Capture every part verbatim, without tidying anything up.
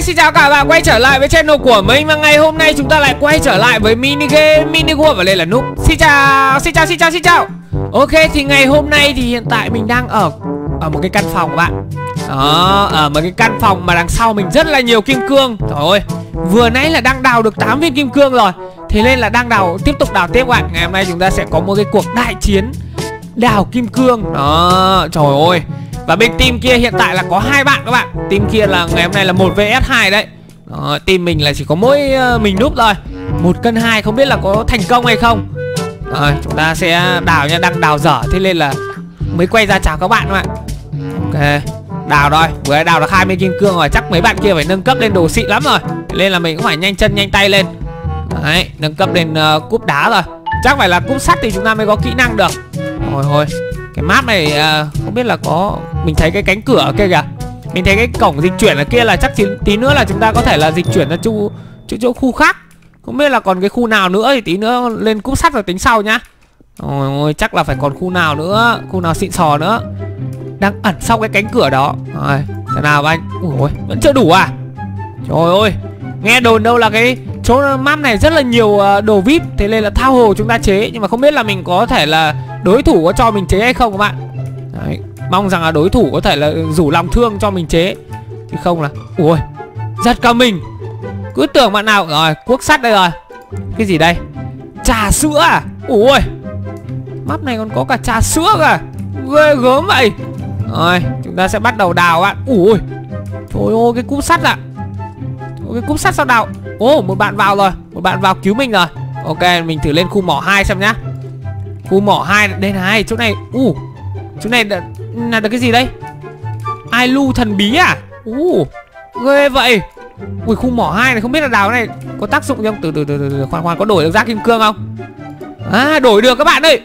xin chào cả bạn quay trở lại với channel của mình. Và ngày hôm nay chúng ta lại quay trở lại với mini game Mini World và đây là Núp. Xin chào, xin chào, xin chào, xin chào. Ok, thì ngày hôm nay thì hiện tại mình đang ở Ở một cái căn phòng các bạn. Đó, ở một cái căn phòng mà đằng sau mình rất là nhiều kim cương. Trời ơi, vừa nãy là đang đào được tám viên kim cương rồi. Thế nên là đang đào, tiếp tục đào tiếp các bạn. Ngày hôm nay chúng ta sẽ có một cái cuộc đại chiến đào kim cương. Đó, trời ơi. Và bên team kia hiện tại là có hai bạn các bạn. Team kia là ngày hôm nay là một vs hai đấy. Đó, team mình là chỉ có mỗi uh, mình Núp thôi. Một cân hai không biết là có thành công hay không. Rồi, chúng ta sẽ đào nha, đang đào dở thế nên là mới quay ra chào các bạn các bạn. Ok, đào rồi, vừa đào được hai mươi kim cương rồi, chắc mấy bạn kia phải nâng cấp lên đồ xịn lắm rồi. Thế nên là mình cũng phải nhanh chân nhanh tay lên. Đấy, nâng cấp lên uh, cúp đá rồi. Chắc phải là cúp sắt thì chúng ta mới có kỹ năng được. Rồi thôi, cái map này uh, không biết là có, mình thấy cái cánh cửa kia kìa, mình thấy cái cổng dịch chuyển ở kia là chắc tí, tí nữa là chúng ta có thể là dịch chuyển ra chỗ, chỗ, chỗ khu khác. Không biết là còn cái khu nào nữa thì tí nữa lên cúp sắt rồi tính sau nhá. Ôi ôi, chắc là phải còn khu nào nữa, khu nào xịn sò nữa đang ẩn sau cái cánh cửa đó. Rồi, thế nào anh? Ui, vẫn chưa đủ à? Trời ơi, nghe đồn đâu là cái chỗ map này rất là nhiều đồ vê i pê, thế nên là thao hồ chúng ta chế. Nhưng mà không biết là mình có thể là đối thủ có cho mình chế hay không các bạn. Đấy, mong rằng là đối thủ có thể là rủ lòng thương cho mình chế, chứ không là ui, giật cả mình. Cứ tưởng bạn nào. Rồi, cuốc sắt đây rồi. Cái gì đây? Trà sữa à? Ui, map này còn có cả trà sữa cả, ghê gớm vậy. Rồi, chúng ta sẽ bắt đầu đào bạn. Ui, trời ơi, cái cúp sắt ạ. Cái cúp sắt sao đào? Ồ, một bạn vào rồi, một bạn vào cứu mình rồi. Ok, mình thử lên khu mỏ hai xem nhá. Khu mỏ hai đây này, chỗ này. U, chỗ này là, là được cái gì đây? Ai lu thần bí à? U, ghê vậy. Ui, khu mỏ hai này không biết là đào này có tác dụng không? Từ từ từ từ khoan khoan, có đổi được ra kim cương không? À, đổi được các bạn ơi.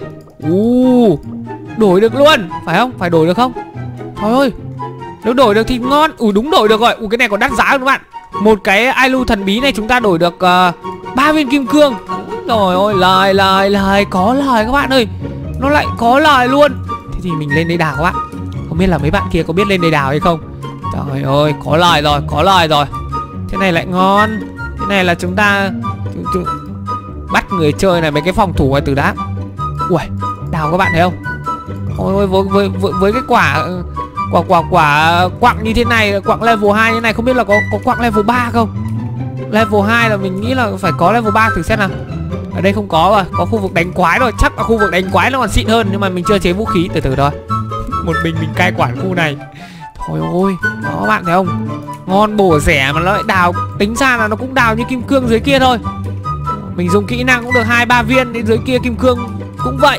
U, đổi được luôn, phải không? Phải đổi được không? Trời ơi, nếu đổi được thì ngon. Ui, đúng đổi được rồi. Ui, cái này còn đắt giá hơn các bạn. Một cái ai lu thần bí này chúng ta đổi được ba uh, viên kim cương. Trời ơi, lời lời lời có lời các bạn ơi. Nó lại có lời luôn. Thế thì mình lên đây đào các bạn. Không biết là mấy bạn kia có biết lên đây đào hay không. Trời ơi, có lời rồi, có lời rồi. Thế này lại ngon. Thế này là chúng ta chúng, chúng, bắt người chơi này mấy cái phòng thủ này từ đá. Ui, đào các bạn thấy không? Ôi, với, với, với, với cái quả Quả quả quả quặng như thế này, quặng level hai như thế này, không biết là có có quặng level ba không? Level hai là mình nghĩ là phải có level ba, thử xem nào. Ở đây không có rồi, có khu vực đánh quái rồi, chắc là khu vực đánh quái nó còn xịn hơn, nhưng mà mình chưa chế vũ khí, từ từ thôi. Một mình mình cai quản khu này. Trời ơi, đó bạn thấy không? Ngon bổ rẻ mà nó lại đào, tính ra là nó cũng đào như kim cương dưới kia thôi. Mình dùng kỹ năng cũng được hai ba viên, đến dưới kia kim cương cũng vậy.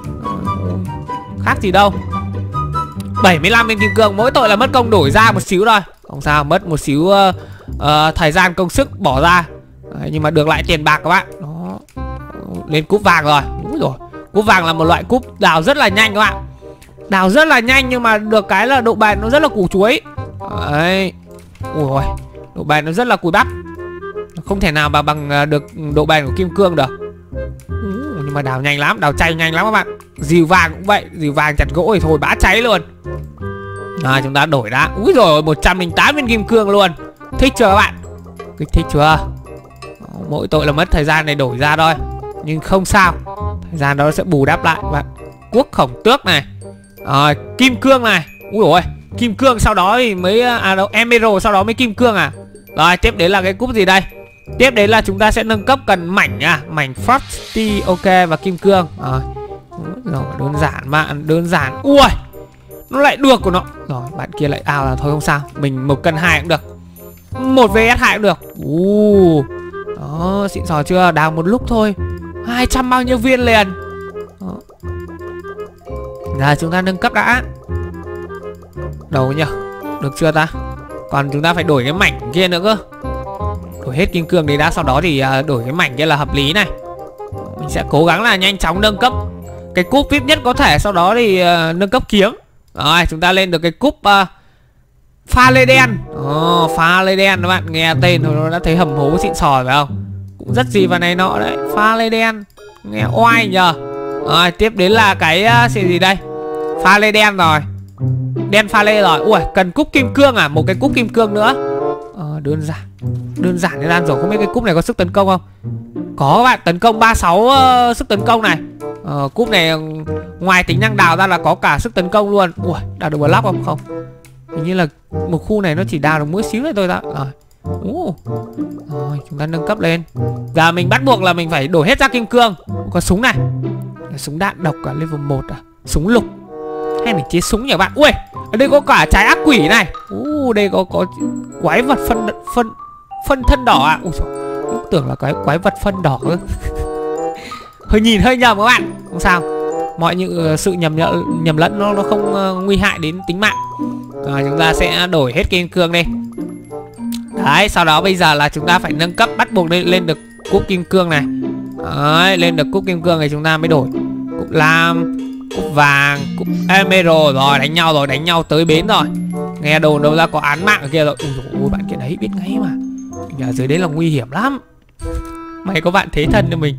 Khác gì đâu. bảy mươi lăm viên kim cương, mỗi tội là mất công đổi ra một xíu thôi. Không sao, mất một xíu uh, uh, thời gian công sức bỏ ra. Đấy, nhưng mà được lại tiền bạc các bạn. Đó. Lên cúp vàng rồi. Đúng rồi. Cúp vàng là một loại cúp đào rất là nhanh các bạn. Đào rất là nhanh nhưng mà được cái là độ bền nó rất là củ chuối. Đấy. Ui, độ bền nó rất là cùi bắp. Không thể nào mà bằng được độ bền của kim cương được. Ừ, nhưng mà đào nhanh lắm, đào cháy nhanh lắm các bạn. Dìu vàng cũng vậy, dìu vàng chặt gỗ thì thôi bã cháy luôn. À, chúng ta đổi đã. Úi rồi, một trăm lẻ tám viên kim cương luôn. Thích chưa các bạn? Kích thích chưa? Mỗi tội là mất thời gian này đổi ra thôi, nhưng không sao, thời gian đó sẽ bù đắp lại các bạn. Cuốc khổng tước này. À, kim cương này. Úi rồi, kim cương sau đó thì mới à đâu, emerald sau đó mới kim cương à. Rồi, tiếp đến là cái cúp gì đây? Tiếp đến là chúng ta sẽ nâng cấp cần mảnh à, mảnh frosty, ok, và kim cương. Rồi, rồi đơn giản bạn, đơn giản. Ui, nó lại được của nó. Rồi, bạn kia lại ao là thôi không sao, mình một cân hai cũng được, một vs hai cũng được. U, đó, xịn sò chưa? Đào một lúc thôi, hai trăm bao nhiêu viên liền. Đó. Giờ chúng ta nâng cấp đã. Đâu nhỉ? Được chưa ta? Còn chúng ta phải đổi cái mảnh kia nữa cơ. Đổi hết kim cương đấy đã, sau đó thì đổi cái mảnh kia là hợp lý này. Mình sẽ cố gắng là nhanh chóng nâng cấp cái cúp vê i pê nhất có thể, sau đó thì uh, nâng cấp kiếm. Rồi, chúng ta lên được cái cúp uh, pha lê đen. Oh, pha lê đen các bạn, nghe tên thôi nó đã thấy hầm hố xịn sò phải không? Cũng rất gì vào này nọ đấy, pha lê đen, nghe oai nhờ. Rồi, tiếp đến là cái uh, gì đây? Pha lê đen rồi. Đen pha lê rồi. Ui, cần cúp kim cương à? Một cái cúp kim cương nữa. Ờ, đơn giản. Đơn giản như lan rồi. Không biết cái cúp này có sức tấn công không? Có các bạn, tấn công ba mươi sáu uh, sức tấn công này. Ờ, cúp này ngoài tính năng đào ra là có cả sức tấn công luôn. Ui, đào được block không? Không. Hình như là một khu này nó chỉ đào được mỗi xíu này thôi đó. Rồi. Uh. Rồi, chúng ta nâng cấp lên. Giờ mình bắt buộc là mình phải đổi hết ra kim cương. Có súng này. Súng đạn độc cả level một à? Súng lục. Hay mình chế súng nhỉ các bạn? Ui, ở đây có cả trái ác quỷ này. Uh, đây có có quái vật phân phân phân thân đỏ à? Ui trời, tưởng là cái quái vật phân đỏ cơ. Hơi nhìn hơi nhầm các bạn. Không sao. Mọi những sự nhầm nhầm, nhầm lẫn nó nó không uh, nguy hại đến tính mạng. Rồi chúng ta sẽ đổi hết kim cương đi. Đấy, sau đó bây giờ là chúng ta phải nâng cấp, bắt buộc lên, lên được cúp kim cương này. Đấy, lên được cúp kim cương này chúng ta mới đổi. Cúp lam, cúp vàng, cúp emerald. Rồi, đánh nhau rồi, đánh nhau tới bến rồi. Nghe đồn đâu ra có án mạng ở kia rồi. Ui dồi ôi, bạn kia đấy biết ngay mà. Ở dưới đấy là nguy hiểm lắm. May có bạn thế thân cho mình.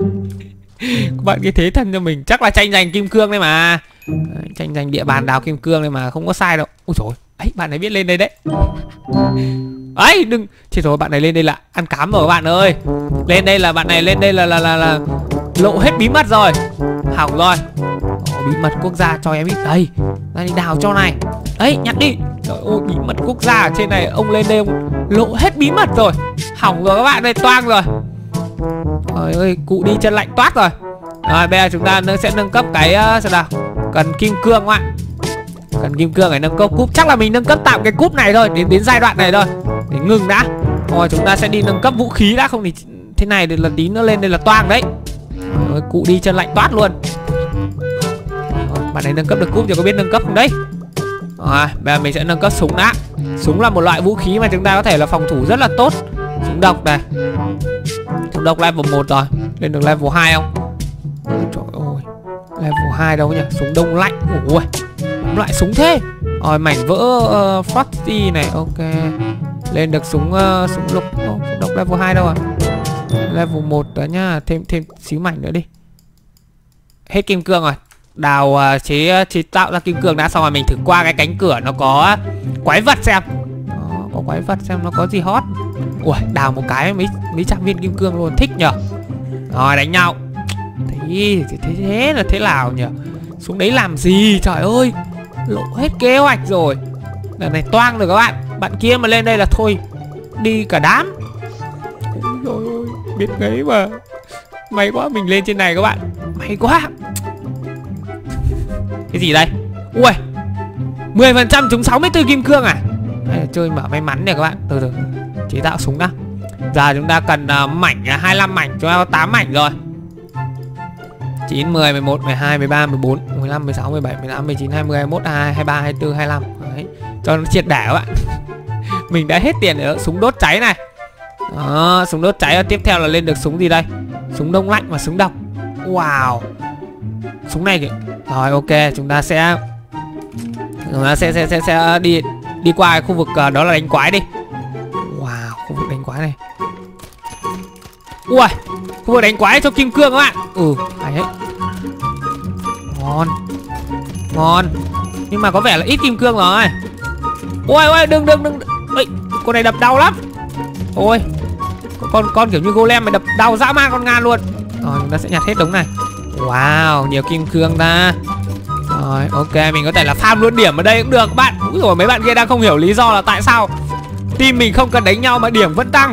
Các bạn kia thế thân cho mình. Chắc là tranh giành kim cương đây mà. Đấy, tranh giành địa bàn đào kim cương đây mà, không có sai đâu. Ui dồi, ấy bạn này biết lên đây đấy. Ấy đừng, chết rồi, bạn này lên đây là ăn cám rồi các bạn ơi. Lên đây là bạn này lên đây là là là, là lộ hết bí mật rồi. Hỏng rồi. Ồ, bí mật quốc gia cho em biết đây. Ra đi đào cho này. Đấy, nhặt đi. Trời ơi, bí mật quốc gia ở trên này, ông lên đây ông lộ hết bí mật rồi. Hỏng rồi các bạn, đây toang rồi. Trời ơi, cụ đi chân lạnh toát rồi. Rồi bây giờ chúng ta sẽ nâng cấp cái uh, xem nào. Cần kim cương các bạn. Cần kim cương phải nâng cấp cúp. Chắc là mình nâng cấp tạm cái cúp này thôi. Đến đến giai đoạn này thôi. Để ngừng đã. Rồi chúng ta sẽ đi nâng cấp vũ khí đã. Không thì thế này thì là tí nữa lên đây là toang đấy. Rồi, cụ đi chân lạnh toát luôn. Rồi, bạn này nâng cấp được cúp thì có biết nâng cấp không đấy. Rồi bây giờ mình sẽ nâng cấp súng đã. Súng là một loại vũ khí mà chúng ta có thể là phòng thủ rất là tốt. Súng độc này. Súng độc level một rồi. Lên được level hai không? Trời ơi, level hai đâu nhỉ? Súng đông lạnh. Ui, loại súng thế. Rồi mảnh vỡ uh, Frosty này. Ok. Lên được súng uh, súng lục. Oh, súng độc level hai đâu à? Level một đó nhá. Thêm thêm xíu mảnh nữa đi. Hết kim cương rồi. Đào uh, chế chế tạo ra kim cương đã. Xong rồi mình thử qua cái cánh cửa nó có quái vật xem. Đó, có quái vật xem nó có gì hot. Ui, đào một cái mấy mấy trăm viên kim cương luôn, thích nhở. Rồi đánh nhau. Thế thế thế là thế nào nhỉ? Xuống đấy làm gì trời ơi, lộ hết kế hoạch rồi. Lần này toang rồi các bạn. Bạn kia mà lên đây là thôi đi cả đám. Ôi ôi, biết ngay mà. May quá mình lên trên này các bạn. May quá. Cái gì đây? Ui, mười phần trăm trúng sáu mươi tư kim cương à? Hay là chơi mở may mắn này các bạn. Từ từ chế tạo súng đã. Giờ chúng ta cần uh, mảnh uh, hai mươi lăm mảnh. Chúng ta có tám mảnh rồi. chín, mười, mười một, mười hai, mười ba, mười bốn, mười lăm, mười sáu, mười bảy, mười tám, mười chín, hai mươi, hai mươi mốt, hai mươi hai, hai mươi ba, hai mươi tư, hai mươi lăm. Đấy. Cho nó triệt để các bạn. Mình đã hết tiền để súng đốt cháy này. Đó, súng đốt cháy. Tiếp theo là lên được súng gì đây? Súng đông lạnh và súng độc. Wow. Súng này kìa. Rồi ok, chúng ta sẽ chúng ta sẽ sẽ sẽ, sẽ đi đi qua khu vực uh, đó là đánh quái đi. Wow, khu vực đánh quái này. Ui, khu vực đánh quái cho kim cương các bạn. Ừ, hay đấy. Ngon. Ngon. Nhưng mà có vẻ là ít kim cương rồi. Ôi ôi, đừng đừng đừng. Ê, con này đập đau lắm. Ôi. Con con kiểu như golem mày đập đau dã man con ngan luôn. Rồi, chúng ta sẽ nhặt hết đống này. Wow, nhiều kim cương ta. Rồi, ok, mình có thể là farm luôn điểm ở đây cũng được các bạn. Úi dồi, mấy bạn kia đang không hiểu lý do là tại sao team mình không cần đánh nhau mà điểm vẫn tăng.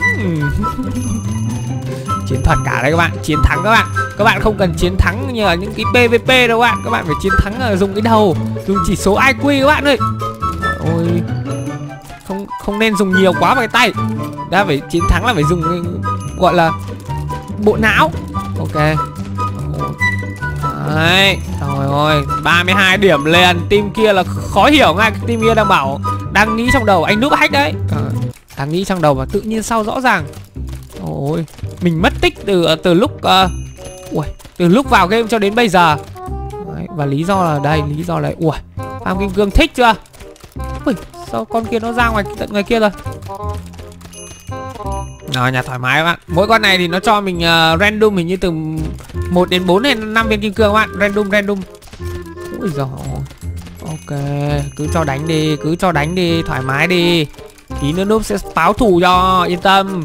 Chiến thuật cả đấy các bạn, chiến thắng các bạn. Các bạn không cần chiến thắng như ở những cái pê vê pê đâu các bạn. Các bạn phải chiến thắng là dùng cái đầu, dùng chỉ số i kiu các bạn ơi. Ôi, không không nên dùng nhiều quá vào cái tay. Đã phải chiến thắng là phải dùng cái, gọi là bộ não. Ok. Đấy, trời ơi, ba mươi hai điểm liền. Team kia là khó hiểu ngay. Team kia đang bảo, đang nghĩ trong đầu anh núp hack đấy. à, Đang nghĩ trong đầu và tự nhiên sau rõ ràng. Ôi, mình mất tích từ từ lúc uh, ui, từ lúc vào game cho đến bây giờ. Đấy, và lý do là đây, lý do là ui, Phạm Kim Cương thích chưa? Ui, sao con kia nó ra ngoài tận ngoài kia rồi. Rồi, nhà thoải mái các bạn. Mỗi con này thì nó cho mình uh, random hình như từ một đến bốn hay năm viên kim cương các bạn. Random random. Ui giời. Ok, cứ cho đánh đi, cứ cho đánh đi, thoải mái đi. Tí nữa núp sẽ báo thù cho, yên tâm.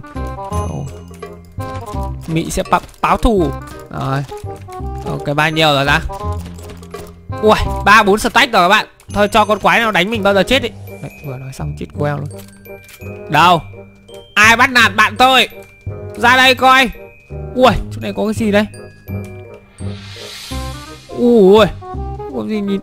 Mị sẽ báo thù. Rồi. Ok, bao nhiêu rồi đã? Ui, ba bốn stack rồi các bạn. Thôi cho con quái nào đánh mình bao giờ chết đi. Đấy, vừa nói xong chết queo luôn. Đâu? Ai bắt nạt bạn tôi? Ra đây coi. Ui, chỗ này có cái gì đây? Ui, có gì nhìn.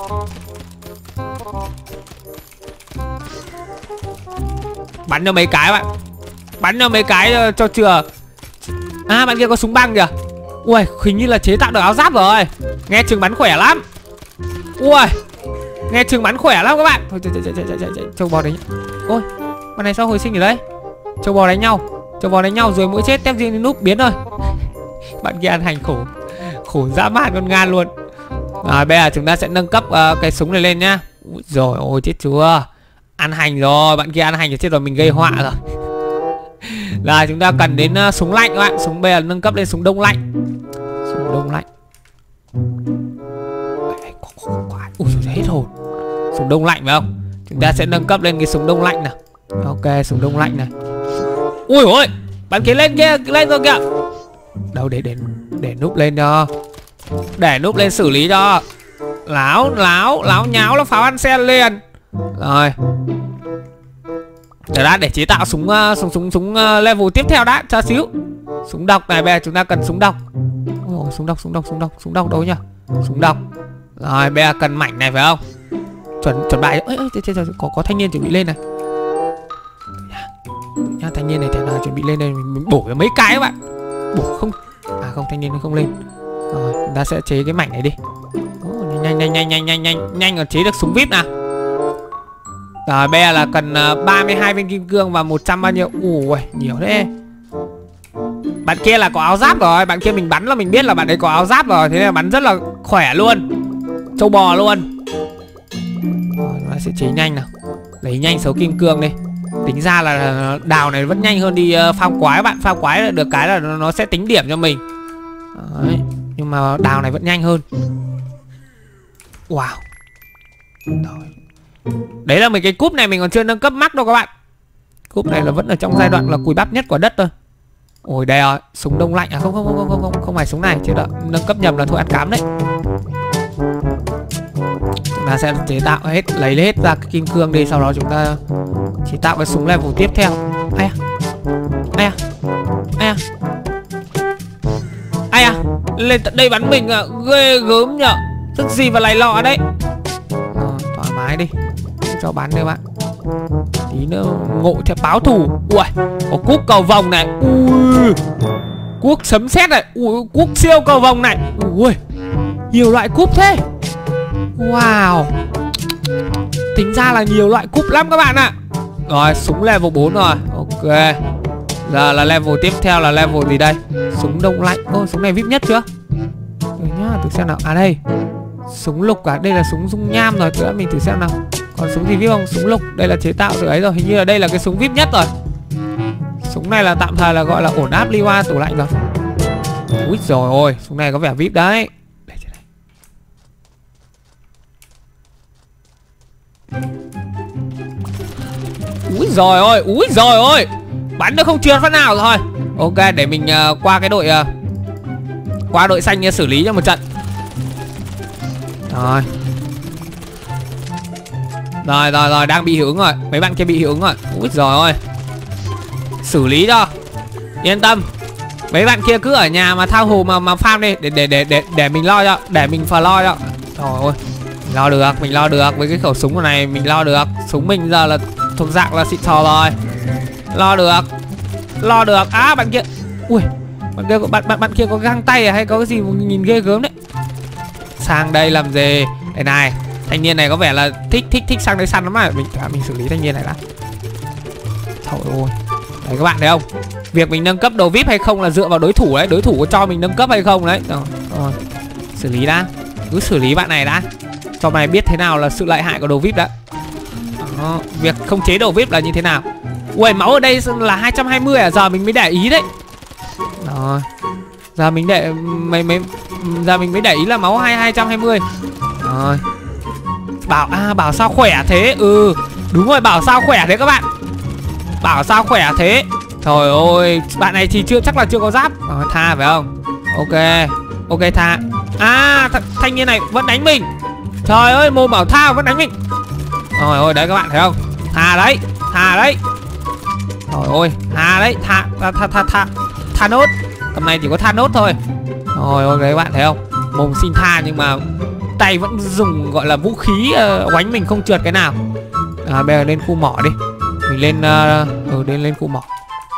Bắn cho mấy cái bạn. Bắn cho mấy cái cho chừa. À, bạn kia có súng băng kìa. Ui, hình như là chế tạo được áo giáp rồi. Nghe chừng bắn khỏe lắm. Ui, nghe chừng bắn khỏe lắm các bạn. Thôi chạy chạy chạy chạy chạy chạy. Châu bò đánh. Ôi, con này sao hồi sinh ở đấy? Châu bò đánh nhau. Châu bò đánh nhau rồi mỗi chết tép riêng đến núp biến rồi. Bạn kia ăn hành khổ. Khổ dã man con ngan luôn. Rồi bây giờ chúng ta sẽ nâng cấp uh, cái súng này lên nhá. Úi rồi ôi chết chưa. Ăn hành rồi, bạn kia ăn hành rồi chết rồi, mình gây họa rồi. Là chúng ta cần đến uh, súng lạnh các bạn. Súng bây giờ nâng cấp lên súng đông lạnh. Súng đông lạnh. Ui rồi hết hồn. Súng đông lạnh phải không? Chúng ta sẽ nâng cấp lên cái súng đông lạnh nào. Ok, súng đông lạnh này. Ui ôi, bạn kia lên kia, lên rồi kìa. Đâu để để để núp lên cho. Để núp lên xử lý cho. Láo, láo, láo nháo là pháo ăn xe liền. Rồi. Để đã để chế tạo súng uh, súng súng súng uh, level tiếp theo đã, cho xíu. Súng độc này, bây giờ chúng ta cần súng độc. Ôi, súng độc, súng độc, súng độc, súng độc đâu nhỉ? Súng độc. Rồi, bây giờ cần mảnh này phải không? Chuẩn chuẩn bài. Ơi ơi, chết, chết, có có thanh niên chuẩn bị lên này. Nha, thanh niên này thế nào chuẩn bị lên đây, mình, mình bổ mấy cái các bạn. Bổ không. À không, thanh niên nó không lên. Rồi, chúng ta sẽ chế cái mảnh này đi. Ồ, nhanh nhanh nhanh nhanh nhanh nhanh nhanh còn chế được súng vip nào. Rồi bây giờ là cần uh, ba mươi hai viên kim cương và một trăm bao nhiêu. Ui nhiều thế. Bạn kia là có áo giáp rồi. Bạn kia mình bắn là mình biết là bạn ấy có áo giáp rồi. Thế nên là bắn rất là khỏe luôn. Châu bò luôn. Rồi chúng ta sẽ chế nhanh nào. Lấy nhanh số kim cương đi. Tính ra là đào này vẫn nhanh hơn đi uh, farm quái bạn. Farm quái là được cái là nó sẽ tính điểm cho mình. Đấy. Nhưng mà đào này vẫn nhanh hơn. Wow. Rồi. Đấy là mấy cái cúp này mình còn chưa nâng cấp max đâu các bạn. Cúp này là vẫn ở trong giai đoạn là cùi bắp nhất của đất thôi. Ôi đây rồi, súng đông lạnh à, không không không không không không phải súng này, chứ đã nâng cấp nhầm là thôi ăn cám đấy. Chúng ta sẽ chế tạo hết, lấy hết ra cái kim cương đi, sau đó chúng ta chế tạo cái súng level tiếp theo. Ai à, ai à, ai à, ai à, lên tận đây bắn mình à, ghê gớm nhở. Tức gì và lại lọ đấy. Rồi, thoải mái đi, cho bắn đi bạn. Tí nữa ngộ theo báo thù. Ui, có cuốc cầu vồng này. Ui, cuốc sấm sét này. Ui, cuốc siêu cầu vồng này. Ui, nhiều loại cúp thế. Wow. Tính ra là nhiều loại cúp lắm các bạn ạ. Rồi, súng level bốn rồi. Ok. Giờ là level tiếp theo là level gì đây? Súng đông lạnh. Ô, súng này vip nhất chưa? Rồi nhá, thử xem nào. À đây, súng lục à, đây là súng dung nham rồi. Nữa mình thử xem nào. Còn súng gì vip không? Súng lục, đây là chế tạo từ ấy rồi. Hình như là đây là cái súng vip nhất rồi. Súng này là tạm thời là gọi là ổn áp ly hoa tủ lạnh rồi. Úi rồi ôi, súng này có vẻ vip đấy. Đây, đây. Úi rồi ôi, úi rồi ôi. Bắn được không trượt phát nào rồi. Ok, để mình uh, qua cái đội uh, qua đội xanh uh, xử lý cho một trận. Rồi. Rồi rồi rồi, đang bị hiệu ứng rồi. Mấy bạn kia bị hiệu ứng rồi. Úi giời ơi. Xử lý cho. Yên tâm. Mấy bạn kia cứ ở nhà mà thao hồ mà mà farm đi để để để để để mình lo cho, để mình phờ lo cho. Trời ơi. Mình lo được, mình lo được với cái khẩu súng này mình lo được. Súng mình giờ là thuộc dạng là xịn sò rồi. Lo được. Lo được. À bạn kia. Ui, bạn kia bạn bạn bạn kia có găng tay à, hay có cái gì mà nhìn ghê gớm đấy. Sang đây làm gì? Đây này. Thanh niên này có vẻ là thích thích thích sang đây săn lắm mà. Mình mình xử lý thanh niên này đã. Trời ơi. Đấy các bạn thấy không? Việc mình nâng cấp đồ vip hay không là dựa vào đối thủ đấy. Đối thủ có cho mình nâng cấp hay không đấy. Rồi, rồi. Xử lý đã. Cứ xử lý bạn này đã. Cho mày biết thế nào là sự lợi hại của đồ vip đã. Đó. Việc không chế đồ vip là như thế nào. Ui, máu ở đây là hai trăm hai mươi à? Giờ mình mới để ý đấy. Rồi. Giờ mình để mấy mấy giờ mình mới để ý là máu hai hai trăm hai mươi. Rồi. Bảo à bảo sao khỏe thế. Ừ, đúng rồi, bảo sao khỏe thế các bạn. Bảo sao khỏe thế. Trời ơi, bạn này thì chưa chắc là chưa có giáp. À, tha phải không? Ok. Ok tha. À th thanh niên này vẫn đánh mình. Trời ơi, mồm bảo tha vẫn đánh mình. Trời ơi, đấy các bạn thấy không? Tha đấy, tha đấy. Trời ơi, tha đấy, tha tha tha tha tha, tha nốt. Tầm này chỉ có tha nốt thôi. Trời ơi, đấy các bạn thấy không? Mồm xin tha nhưng mà tay vẫn dùng gọi là vũ khí uh, oánh mình không trượt cái nào. À, bây giờ lên khu mỏ đi. Mình lên uh, ừ, lên lên khu mỏ.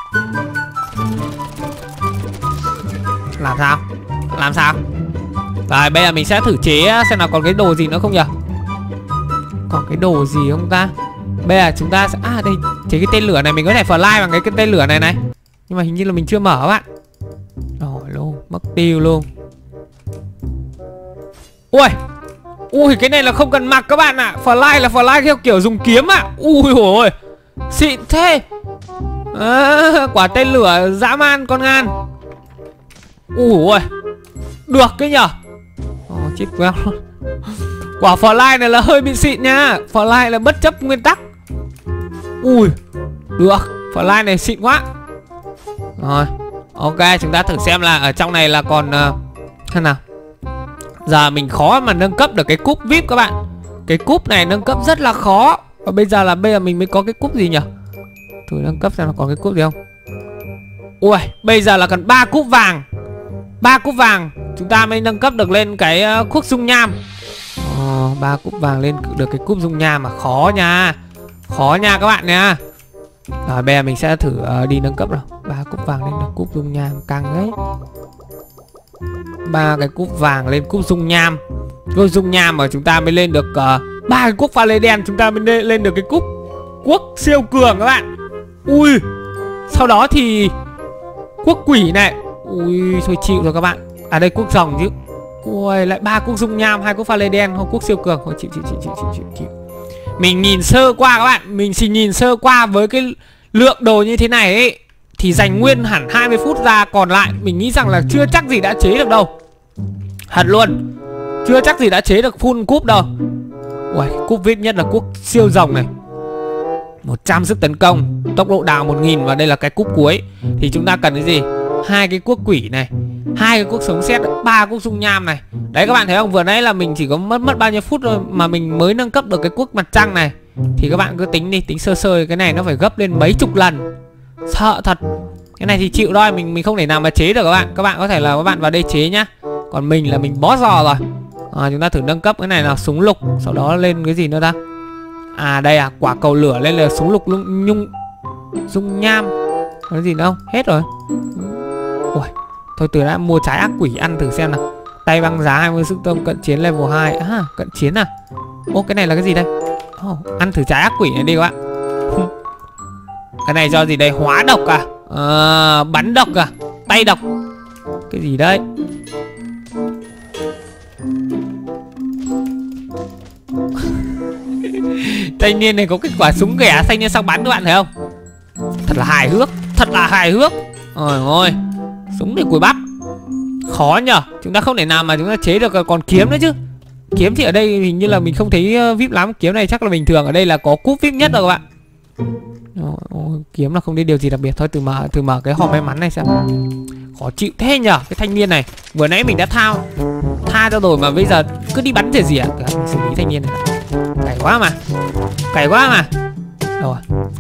Làm sao? Làm sao? Rồi bây giờ mình sẽ thử chế xem nào còn cái đồ gì nữa không nhỉ? Còn cái đồ gì không ta? Bây giờ chúng ta sẽ... À đây, chế cái tên lửa này mình có thể fly bằng cái, cái tên lửa này này. Nhưng mà hình như là mình chưa mở các bạn. Rồi luôn, mất tiêu luôn. Ui, ui cái này là không cần mặc các bạn ạ. À. Fly là fly theo kiểu dùng kiếm ạ. À. Ui ôi, xịn thế. À, quả tên lửa dã man con ngan. Ui ôi, được cái nhở. Ồ, chết queo luôn. Quả fly này là hơi bị xịn nha. Fly là bất chấp nguyên tắc. Ui, được, fly này xịn quá. Rồi, ok, chúng ta thử xem là ở trong này là còn uh, thế nào. Giờ mình khó mà nâng cấp được cái cúp vi ai pi các bạn. Cái cúp này nâng cấp rất là khó. Và bây giờ là bây giờ mình mới có cái cúp gì nhỉ? Thử nâng cấp xem là còn cái cúp gì không. Ui, bây giờ là cần ba cúp vàng. Ba cúp vàng chúng ta mới nâng cấp được lên cái uh, cuốc dung nham. Ờ, ba cúp vàng lên được cái cúp dung nham mà khó nha. Khó nha các bạn nha. Rồi bây giờ mình sẽ thử uh, đi nâng cấp rồi. Ba cúp vàng lên được cúp dung nham căng đấy. Ba cái cúp vàng lên cúp dung nham. Cúp dung nham mà chúng ta mới lên được ba uh, cái cúp pha lê đen. Chúng ta mới lên, lên được cái cúp quốc siêu cường các bạn. Ui, sau đó thì quốc quỷ này. Ui, thôi chịu rồi các bạn. À đây quốc rồng chứ. Ui, lại ba quốc dung nham, hai quốc pha lê đen, không quốc siêu cường. Thôi chịu chịu chịu chịu chịu chịu. Mình nhìn sơ qua các bạn, mình chỉ nhìn sơ qua với cái lượng đồ như thế này ấy thì dành nguyên hẳn hai mươi phút ra, còn lại mình nghĩ rằng là chưa chắc gì đã chế được đâu. Thật luôn. Chưa chắc gì đã chế được full cúp đâu. Ui, cúp vi ai pi nhất là cúp siêu rồng này. một trăm sức tấn công, tốc độ đào một nghìn, và đây là cái cúp cuối. Thì chúng ta cần cái gì? Hai cái cuốc quỷ này, hai cái cuốc sống sét, ba cuốc dung nham này. Đấy các bạn thấy không? Vừa nãy là mình chỉ có mất mất bao nhiêu phút thôi mà mình mới nâng cấp được cái cuốc mặt trăng này. Thì các bạn cứ tính đi, tính sơ sơ cái này nó phải gấp lên mấy chục lần. Sợ thật. Cái này thì chịu thôi, mình mình không thể nào mà chế được các bạn. Các bạn có thể là các bạn vào đây chế nhá. Còn mình là mình bó giò rồi. À, chúng ta thử nâng cấp cái này là súng lục, sau đó lên cái gì nữa ta? À đây à, quả cầu lửa lên là súng lục lung, nhung dung nham. Có cái gì nữa không? Hết rồi. Ui, thôi từ đã mua trái ác quỷ ăn thử xem nào. Tay băng giá hai mươi sức tông cận chiến level hai. À, cận chiến à. Ô, cái này là cái gì đây? Oh, ăn thử trái ác quỷ này đi các bạn. Cái này do gì đây? Hóa độc à? À, bắn độc à? Tay độc. Cái gì đây? Thanh niên này có cái quả súng ghẻ thanh niên sang bắn các bạn thấy không? Thật là hài hước. Thật là hài hước. Ôi ôi, súng để cùi bắp. Khó nhờ. Chúng ta không thể nào mà chúng ta chế được. Còn kiếm nữa chứ. Kiếm thì ở đây hình như là mình không thấy vi ai pi lắm. Kiếm này chắc là bình thường. Ở đây là có cúp vi ai pi nhất rồi các bạn. Ôi, ôi, kiếm là không thấy điều gì đặc biệt. Thôi từ mở, từ mở cái hòm may mắn này xem. Khó chịu thế nhờ. Cái thanh niên này vừa nãy mình đã thao Tha ra rồi mà bây giờ cứ đi bắn rỉa rỉa. Mình xử lý thanh niên này. Cày quá mà. Cày quá mà. Rồi.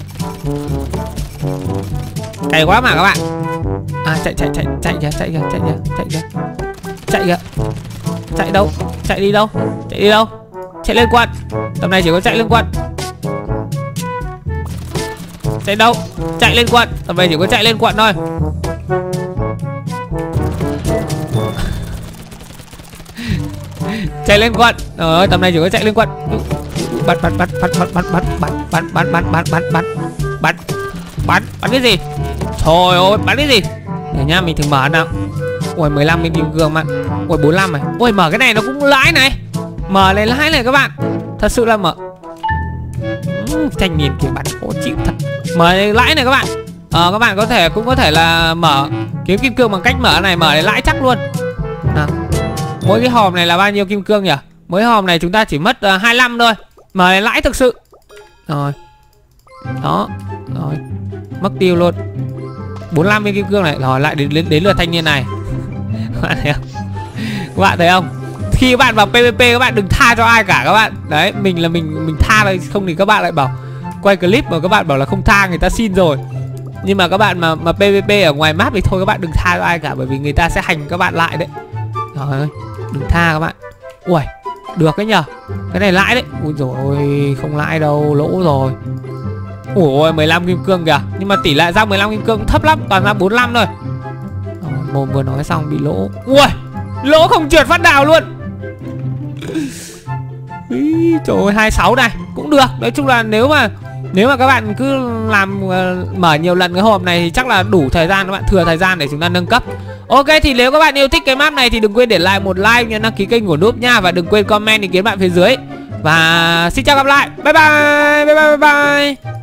Cày quá mà các bạn. À chạy chạy chạy chạy kìa, chạy kìa, chạy kìa, chạy kìa. Chạy kìa. Chạy đâu? Chạy đi đâu? Chạy đi đâu? Chạy lên quận. Tầm này chỉ có chạy lên quận. Chạy đâu? Chạy lên quận. Tầm này chỉ có chạy lên quận thôi. Chạy lên quận. Rồi tầm này chỉ có chạy lên quận. Bắn bắn bắn bắn bắn bắn bắn bắn bắn bắn bắn bắn bắn bắn bắn bắn cái gì? Trời ơi, bắn cái gì? Để nhá, mình thử mở nào. Ui, mười lăm viên kim cương mà. Ui, bốn mươi lăm này. Ui, mở cái này nó cũng lãi này. Mở này lãi này các bạn. Thật sự là mở. uhm, Thanh niên kia bắn khó chịu thật. Mở này lãi này các bạn. Ờ, các bạn có thể cũng có thể là mở kiếm kim cương bằng cách mở này. Mở này lãi chắc luôn. Nào. Mỗi cái hòm này là bao nhiêu kim cương nhỉ? Mỗi hòm này chúng ta chỉ mất uh, hai mươi lăm thôi. Mở này lãi thực sự. Rồi. Đó. Rồi. Mất tiêu luôn. bốn mươi lăm viên kim cương này. Rồi lại đến, đến, đến lượt thanh niên này. Các bạn thấy không? Các bạn thấy không? Khi các bạn vào pê vê pê các bạn đừng tha cho ai cả các bạn. Đấy, mình là mình mình tha thôi, không thì các bạn lại bảo quay clip mà các bạn bảo là không tha, người ta xin rồi. Nhưng mà các bạn mà mà pê vê pê ở ngoài map thì thôi các bạn đừng tha cho ai cả, bởi vì người ta sẽ hành các bạn lại đấy. Trời ơi, đừng tha các bạn. Ui, được đấy nhờ. Cái này lãi đấy. Ui dồi ôi, không lãi đâu, lỗ rồi. Ủa mười lăm kim cương kìa. Nhưng mà tỷ lệ ra mười lăm kim cương thấp lắm, toàn ra bốn mươi lăm thôi. Rồi, mồm vừa nói xong bị lỗ. Ui, lỗ không trượt phát đào luôn. Ý, trời ơi, hai mươi sáu này cũng được. Nói chung là nếu mà Nếu mà các bạn cứ làm uh, mở nhiều lần cái hộp này thì chắc là đủ thời gian, các bạn thừa thời gian để chúng ta nâng cấp. Ok, thì nếu các bạn yêu thích cái map này thì đừng quên để lại một like, nhấn đăng ký kênh của Noob nha. Và đừng quên comment ý kiến bạn phía dưới. Và xin chào, gặp lại. Bye bye. Bye bye bye bye.